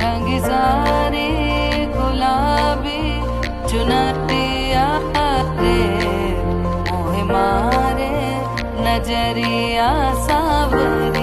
रंग सारे गुलाबी चुनरिया रे मोहे मारे नजरिया सावरी।